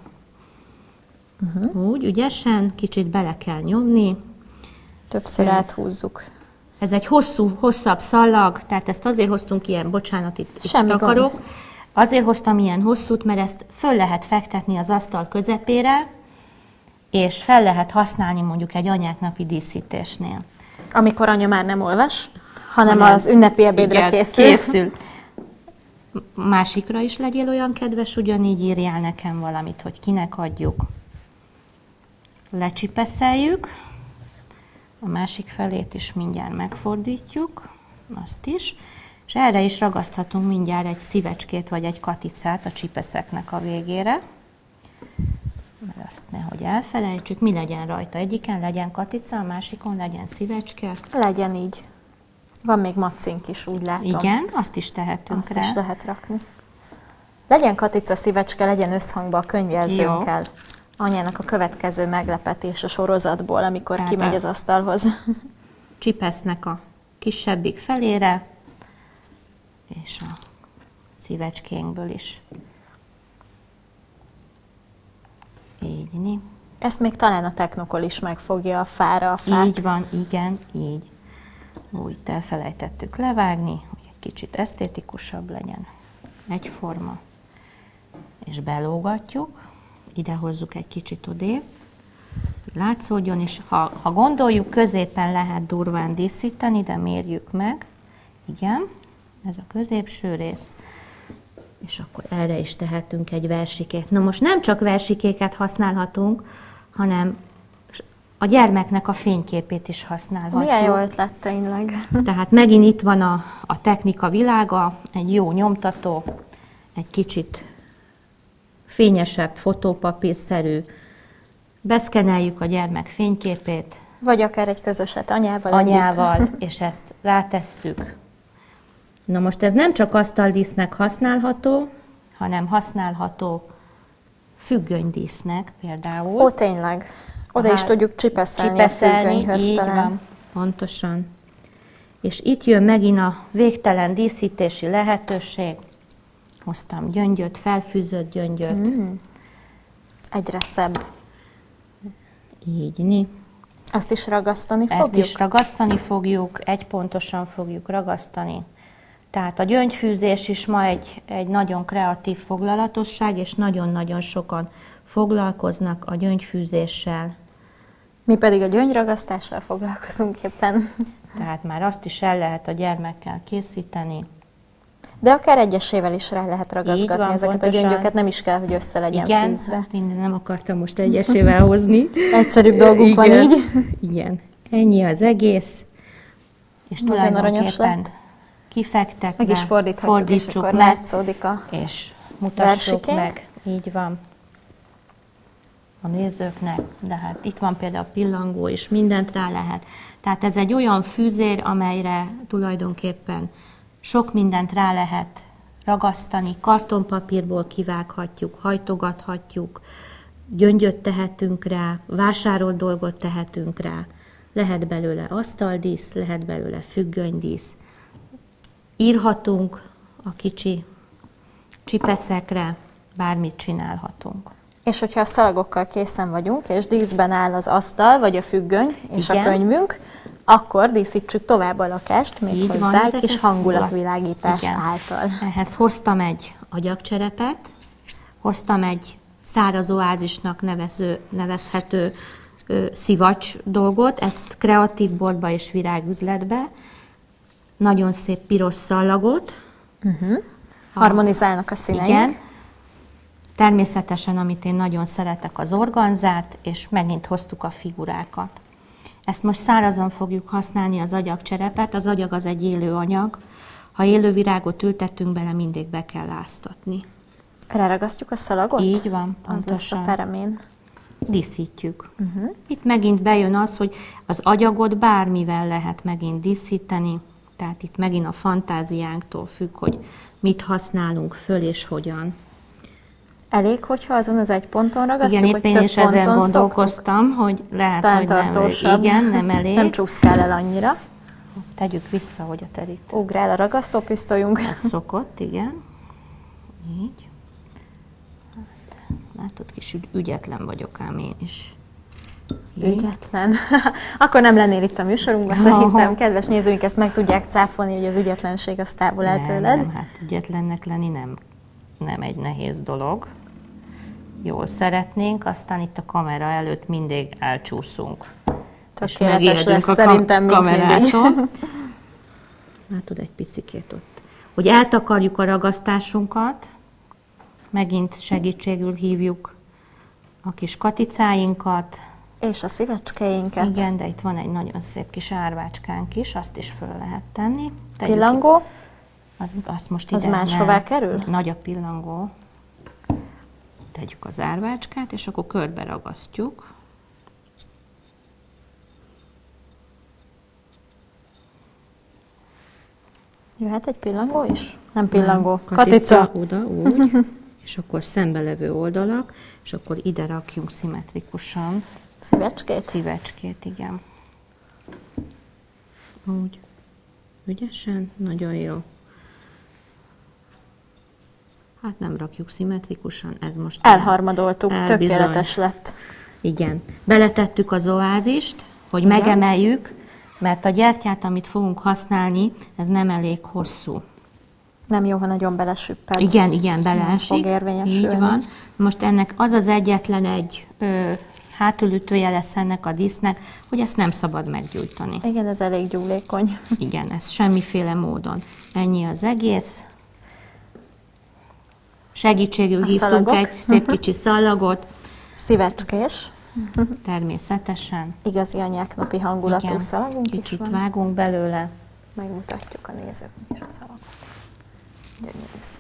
Úgy, ügyesen, kicsit bele kell nyomni. Többször áthúzzuk. Ez egy hosszabb szallag, tehát ezt azért hoztunk ilyen, bocsánat, itt Semmi takarok. gond. Azért hoztam ilyen hosszút, mert ezt föl lehet fektetni az asztal közepére, és fel lehet használni mondjuk egy anyáknapi díszítésnél. Amikor anya már nem olvas, hanem az ünnepi ebédre Igen, készül. készül. Másikra is legyél olyan kedves, ugyanígy írjál nekem valamit, hogy kinek adjuk. Lecsipeszeljük. A másik felét is mindjárt megfordítjuk, azt is. És erre is ragaszthatunk mindjárt egy szívecskét vagy egy katicát a csipeszeknek a végére. Mert azt nehogy elfelejtsük, mi legyen rajta. Egyiken legyen katica, a másikon legyen szívecske. Legyen így. Van még macink is, úgy látom. Igen, azt is tehetünk Azt rá. is lehet rakni. Legyen katica szívecske, legyen összhangban a könyvjelzőnkkel. Jó. Anyának a következő meglepetés a sorozatból, amikor Tehát kimegy a- az asztalhoz. Csipesznek a kisebbik felére, és a szívecskénkből is. Így. Ezt még talán a Technokol is megfogja a fára a fát. Így van, igen, így. Úgy elfelejtettük levágni, hogy egy kicsit esztétikusabb legyen. Egyforma. És belógatjuk. Ide hozzuk egy kicsit odébb, hogy látszódjon, és ha gondoljuk, középen lehet durván díszíteni, de mérjük meg. Igen, ez a középső rész. És akkor erre is tehetünk egy versikét. Na most nem csak versikéket használhatunk, hanem a gyermeknek a fényképét is használhatjuk. Milyen jó ötlet tényleg. Tehát megint itt van a technika világa, egy jó nyomtató, egy kicsit fényesebb, fotópapírszerű. Beszkeneljük a gyermek fényképét Vagy akár egy közöset anyával együtt. anyával, és ezt rátesszük. Na most ez nem csak asztaldísznek használható, hanem használható függönydísznek például. Ó, tényleg. Oda is tudjuk csipeszelni a függönyhöz így talán. van, pontosan. És itt jön megint a végtelen díszítési lehetőség. Hoztam gyöngyöt, felfűzött gyöngyöt. Egyre szebb. Így. Azt is ragasztani Ezt fogjuk? is ragasztani fogjuk, egypontosan fogjuk ragasztani. Tehát a gyöngyfűzés is ma egy nagyon kreatív foglalatosság, és nagyon-nagyon sokan foglalkoznak a gyöngyfűzéssel. Mi pedig a gyöngyragasztással foglalkozunk éppen. Tehát már azt is el lehet a gyermekkel készíteni. De akár egyesével is rá lehet ragaszgatni van, ezeket pontosan. a gyöngyöket, nem is kell, hogy össze legyen Igen, fűzve. hát én nem akartam most egyesével hozni. Egyszerűbb dolgunk van Igen, így. Igen, ennyi az egész. És Nagyon aranyos tulajdonképpen lett. kifektetve, Meg is fordíthatjuk, és fordítsuk akkor meg, látszódik a... és mutassuk Versikénk? meg. így van. A nézőknek, de hát itt van például a pillangó, és mindent rá lehet. Tehát ez egy olyan fűzér, amelyre tulajdonképpen sok mindent rá lehet ragasztani, kartonpapírból kivághatjuk, hajtogathatjuk, gyöngyöt tehetünk rá, vásárolt dolgot tehetünk rá, lehet belőle asztaldísz, lehet belőle függönydísz. Írhatunk a kicsi csipeszekre, bármit csinálhatunk. És hogyha a szalagokkal készen vagyunk, és díszben áll az asztal, vagy a függöny, és Igen. a könyvünk, akkor díszítsük tovább a lakást, Így még van, hozzá ezek egy kis a hangulatvilágítás Igen. által. Ehhez hoztam egy agyagcserepet, hoztam egy száraz oázisnak nevezhető szivacs dolgot, ezt kreatív boltba és virágüzletbe, nagyon szép piros szallagot. Harmonizálnak a színeink. Igen. Természetesen, amit én nagyon szeretek, az organzát, és megint hoztuk a figurákat. Ezt most szárazon fogjuk használni, az agyagcserepet. Az agyag az egy élő anyag. Ha élő virágot ültetünk bele, mindig be kell áztatni. Ráragasztjuk a szalagot? Így van, Az lesz a pontosan. peremén. Díszítjük. Itt megint bejön az, hogy az agyagot bármivel lehet megint díszíteni, tehát itt megint a fantáziánktól függ, hogy mit használunk föl és hogyan. Elég, hogyha azon az egy ponton ragasztjuk, Igen, hogy épp én több is ezen ponton szoktuk? gondolkoztam, hogy lehet, Talán hogy nem, tartósabb. igen, nem elég. Nem csúszkál el annyira. Tegyük vissza, hogy a terítő. Ugrál a ragasztópisztolyunk. Ez szokott, igen. Így. Hát, látod, kis ügyetlen vagyok ám én is. Így. Ügyetlen. Akkor nem lennél itt a műsorunkban, szerintem. Kedves nézőink ezt meg tudják cáfolni, hogy az ügyetlenség az távol el tőled. Nem, hát ügyetlennek lenni nem egy nehéz dolog. Jól szeretnénk, aztán itt a kamera előtt mindig elcsúszunk. És Tökéletes megijedünk lesz szerintem, mint mindig. kamerától. Látod egy picikét ott. Hogy eltakarjuk a ragasztásunkat, megint segítségül hívjuk a kis katicáinkat. És a szívecskéinket. Igen, de itt van egy nagyon szép kis árvácskánk is, azt is föl lehet tenni. Tegyük Pillangó. azt most Az ide máshová nem. kerül? Nagy a pillangó. Tegyük az árvácskát, és akkor körbe ragasztjuk. Jöhet egy pillangó is? Nem pillangó, Katica. katica. Oda, úgy. És akkor szembelevő oldalak, és akkor ide rakjunk szimmetrikusan Szívecskét? szívecskét, igen. Úgy. Ügyesen, nagyon jó. Hát nem rakjuk szimmetrikusan, ez most... Elharmadoltuk, bizony. tökéletes lett. Igen. Beletettük az oázist, hogy megemeljük, mert a gyertyát, amit fogunk használni, ez nem elég hosszú. Nem jó, ha nagyon belesüpped. Igen, beleesik. fog érvényesülni. Így van. Most ennek az az egyetlen egy hátulütője lesz ennek a dísznek, hogy ezt nem szabad meggyújtani. Igen, ez elég gyúlékony. Igen, ez semmiféle módon. Ennyi az egész. Segítségül A hívtunk szalagok. egy szép kicsi szallagot, Szívecskés, természetesen. igazi anyáknapi hangulatú Igen, szalagunk is kicsit van. vágunk belőle. Megmutatjuk a nézőknek is a szalagot. Gyönyörű szép.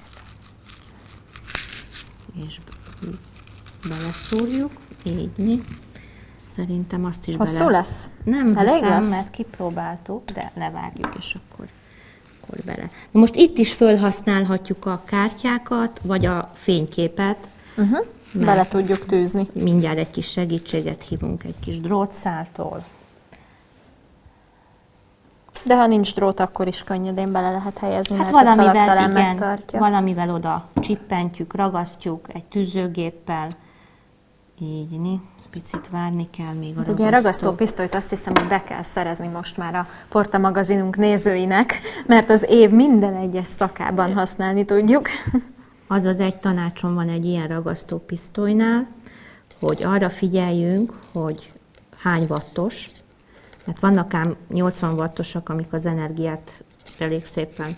És beleszúrjuk, így. Szerintem azt is Hosszú lesz? Nem Elég hiszem, lesz? mert kipróbáltuk, de levágjuk, és akkor bele. Na most itt is felhasználhatjuk a kártyákat, vagy a fényképet. Bele tudjuk tűzni. Mindjárt egy kis segítséget hívunk egy kis drótszáltól. De ha nincs drót, akkor is könnyedén bele lehet helyezni, Hát mert a szalag valamivel, talán igen, megtartja. valamivel oda csippentjük, ragasztjuk egy tűzőgéppel. Így, picit várni kell még a Hát egy ilyen ragasztópisztolyt azt hiszem, hogy be kell szerezni most már a Porta magazinunk nézőinek, mert az év minden egyes szakában használni tudjuk. Azaz egy tanácsom van egy ilyen ragasztópisztolynál, hogy arra figyeljünk, hogy hány wattos, mert vannak ám 80 wattosak, amik az energiát elég szépen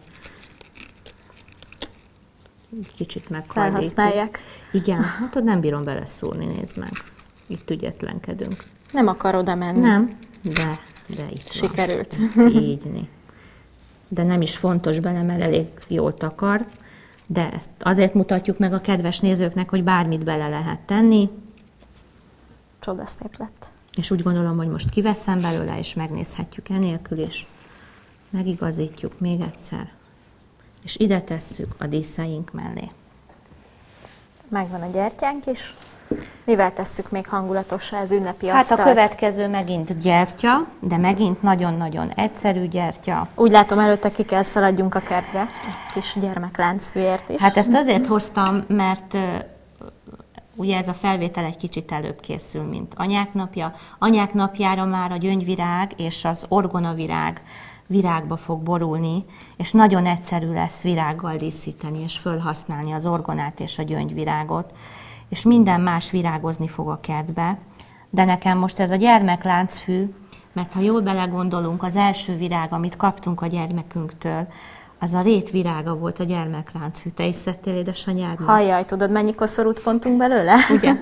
kicsit meghajlítjuk. Felhasználják. Igen, hát ott nem bírom beleszúrni, nézd meg. Itt ügyetlenkedünk. Nem akar oda menni. Nem, de itt Sikerült. van. Így. De nem is fontos bele, mert elég jól takar. De ezt azért mutatjuk meg a kedves nézőknek, hogy bármit bele lehet tenni. Csodaszép lett. És úgy gondolom, hogy most kiveszem belőle, és megnézhetjük enélkül is. Megigazítjuk még egyszer. És ide tesszük a díszeink mellé. Megvan a gyertyánk is. Mivel tesszük még hangulatossá az ünnepi Hát asztalt? a következő megint gyertya, de megint nagyon-nagyon egyszerű gyertya. Úgy látom, előtte ki kell szaladjunk a kertre, egy kis gyermekláncfűért is. Hát ezt azért hoztam, mert ugye ez a felvétel egy kicsit előbb készül, mint Anyák napja. Anyák napjára már a gyöngyvirág és az orgonavirág virágba fog borulni, és nagyon egyszerű lesz virággal díszíteni, és fölhasználni az orgonát és a gyöngyvirágot, és minden más virágozni fog a kertbe. De nekem most ez a gyermekláncfű, mert ha jól belegondolunk, az első virág, amit kaptunk a gyermekünktől, az a rétvirága volt a gyermekláncfű. Te is szedtél édesanyádnak? Hajjaj, tudod, mennyi koszorút fontunk belőle? Ugye?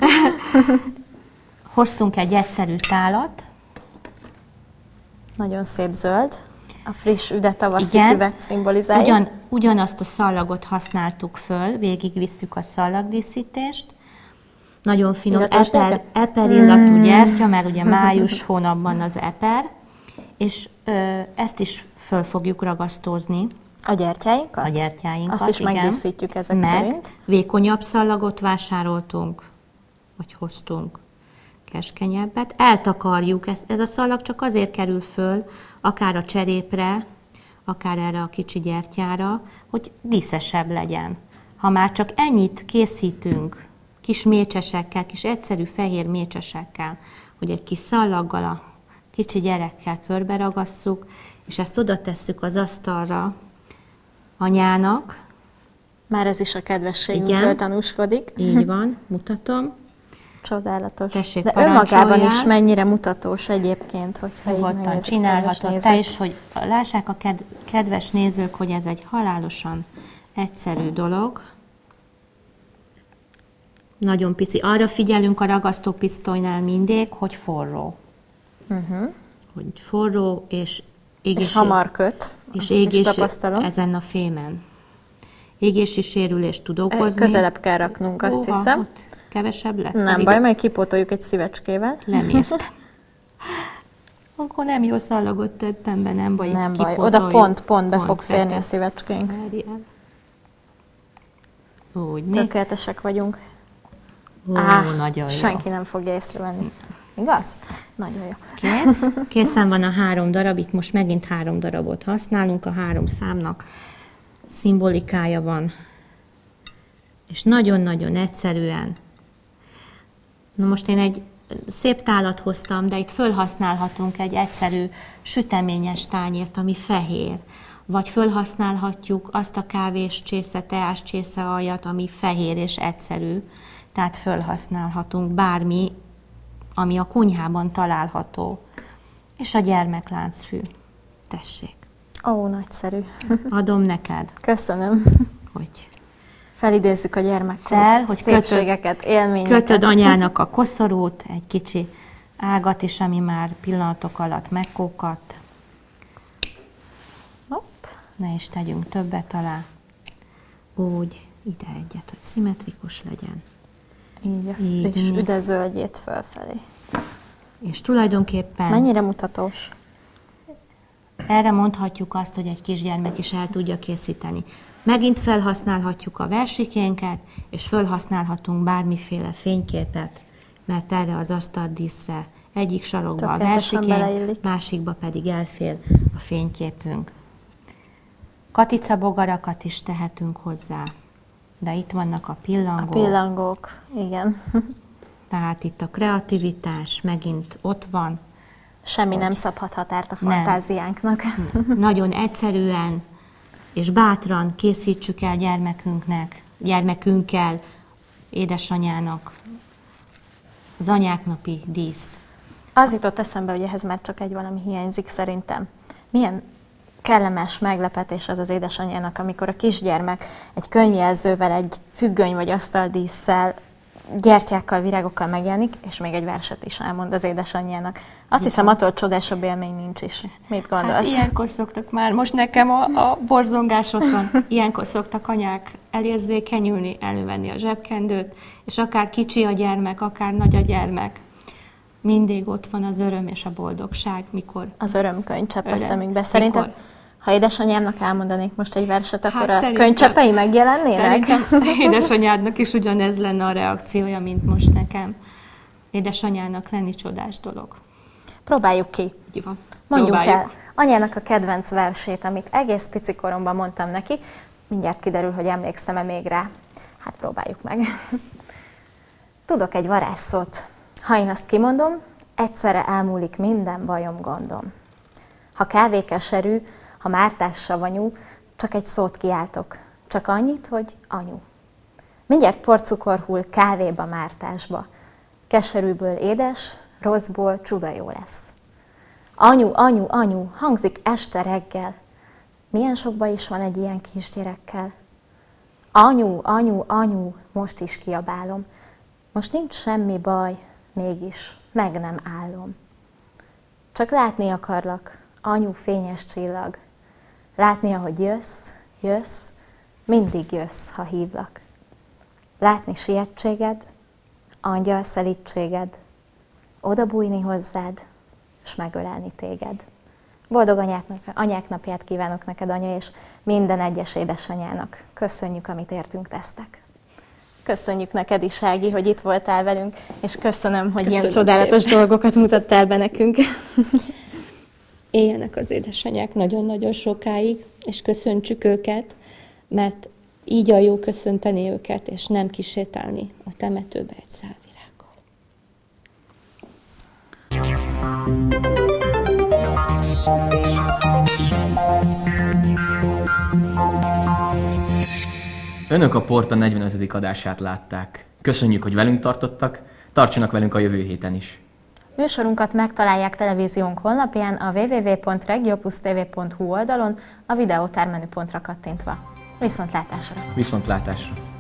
Hoztunk egy egyszerű tálat. Nagyon szép zöld. A friss, üde tavaszi füvet szimbolizálja. Ugyanazt a szallagot használtuk föl, végigvisszük a szallagdíszítést. Nagyon finom eper illatú gyertya, mert ugye május hónapban az eper, és ezt is föl fogjuk ragasztózni. A gyertyáinkat? A gyertyáinkat, azt is igen. megdíszítjük ezek szerint. Vékonyabb szallagot vásároltunk, vagy hoztunk, keskenyebbet. Eltakarjuk, ez a szallag csak azért kerül föl, akár a cserépre, akár erre a kicsi gyertyára, hogy díszesebb legyen. Ha már csak ennyit készítünk, kis mécsesekkel, kis egyszerű fehér mécsesekkel, hogy egy kis szallaggal a kicsi gyerekkel körbe ragasszuk, és ezt oda tesszük az asztalra anyának. Már ez is a kedvességünkről tanúskodik. Így van, mutatom. Csodálatos. Tessék, de önmagában is mennyire mutatós egyébként, hogyha így megnézik, csinálhatod te is, hogy lássák a kedves nézők, hogy ez egy halálosan egyszerű dolog. Nagyon pici. Arra figyelünk a ragasztópisztolynál mindig, hogy forró. Hogy forró és és hamar köt. És égés ezen a fémen. Égési sérülést tud okozni. Közelebb kell raknunk, azt hiszem. Kevesebb lett? Nem baj, majd kipótoljuk egy szívecskével. Nem értem. Akkor nem jó szallagot tettem be, nem baj. Nem baj, oda pont be fog férni a szívecskénk. Úgy, tökéletesek vagyunk. Nagyon jó. Senki nem fogja észrevenni. Igaz? Nagyon jó. Kész. Készen van a 3 darab, itt most megint 3 darabot használunk, a 3 számnak szimbolikája van. És nagyon-nagyon egyszerűen. Na most én egy szép tálat hoztam, de itt fölhasználhatunk egy egyszerű süteményes tányért, ami fehér. Vagy fölhasználhatjuk azt a kávéscsésze, teáscsésze aljat, ami fehér és egyszerű. Tehát fölhasználhatunk bármi, ami a konyhában található. És a gyermekláncfű. Tessék. Ó, nagyszerű. Adom neked. Köszönöm. Hogy felidézzük a gyermekkor szépségeket, élményeket. Kötöd anyának a koszorút, egy kicsi ágat is, ami már pillanatok alatt megkókadt. Hopp. Ne is tegyünk többet alá. Úgy, ide egyet, hogy szimmetrikus legyen. Így a friss üdezöldjét fölfelé. És tulajdonképpen... Mennyire mutatós? Erre mondhatjuk azt, hogy egy kisgyermek is el tudja készíteni. Megint felhasználhatjuk a versikénket, és felhasználhatunk bármiféle fényképet, mert erre az asztaldíszre egyik sarokba a versikén, másikba pedig elfér a fényképünk. Katicabogarakat is tehetünk hozzá, de itt vannak a pillangók. A pillangók, igen. Tehát itt a kreativitás megint ott van. Semmi nem szabhat határt a fantáziánknak. Nagyon egyszerűen és bátran készítsük el gyermekünkkel, édesanyának az anyáknapi díszt. Az jutott eszembe, hogy ehhez már csak egy valami hiányzik szerintem. Milyen kellemes meglepetés az édesanyjának, amikor a kisgyermek egy könyvjelzővel, egy függöny vagy asztaldísszel gyertyákkal, virágokkal megjelenik, és még egy verset is elmond az édesanyjának. Azt hiszem, attól csodásabb élmény nincs is. Mit gondolsz? Hát ilyenkor szoktak már, most nekem a borzongás ott van, ilyenkor szoktak anyák elérzékenyülni, elővenni a zsebkendőt, és akár kicsi a gyermek, akár nagy a gyermek, mindig ott van az öröm és a boldogság, mikor... Az öröm könycsepp a szemünkbe. Szerintem, ha édesanyámnak elmondanék most egy verset, akkor a szerintem, könycseppei megjelennének? Szerintem édesanyádnak is ugyanez lenne a reakciója, mint most nekem. Édesanyának lenni csodás dolog. Próbáljuk ki. Így van. Mondjuk Próbáljuk. el anyának a kedvenc versét, amit egész pici koromban mondtam neki. Mindjárt kiderül, hogy emlékszem-e még rá. Hát próbáljuk meg. Tudok egy varázsszót. Ha én azt kimondom, egyszerre elmúlik minden bajom, gondom. Ha kávékeserű, ha mártás savanyú, csak egy szót kiáltok. Csak annyit, hogy anyu. Mindjárt porcukor hull kávéba, mártásba. Keserűből édes, rosszból csuda jó lesz. Anyu, anyu, anyu, hangzik este reggel. Milyen sokba is van egy ilyen kisgyerekkel. Anyu, anyu, anyu, most is kiabálom. Most nincs semmi baj, mégis meg nem állom. Csak látni akarlak, anyu fényes csillag. Látni, ahogy jössz, jössz, mindig jössz, ha hívlak. Látni sietséged, angyal szelítséged, odabújni hozzád, és megölelni téged. Boldog anyák napját kívánok neked, anya, és minden egyes édesanyának. Köszönjük, amit értünk tesztek. Köszönjük neked is, Ági, hogy itt voltál velünk, és köszönöm, hogy ilyen csodálatos dolgokat mutattál be nekünk. Éljenek az édesanyák nagyon-nagyon sokáig, és köszöntsük őket, mert így a jó köszönteni őket, és nem kisétálni a temetőbe egy szál virággal. Önök a Porta 45. adását látták. Köszönjük, hogy velünk tartottak, tartsanak velünk a jövő héten is. Műsorunkat megtalálják televíziónk honlapján a www.regiopustv.hu oldalon a videótármenüpontra kattintva. Viszontlátásra! Viszontlátásra!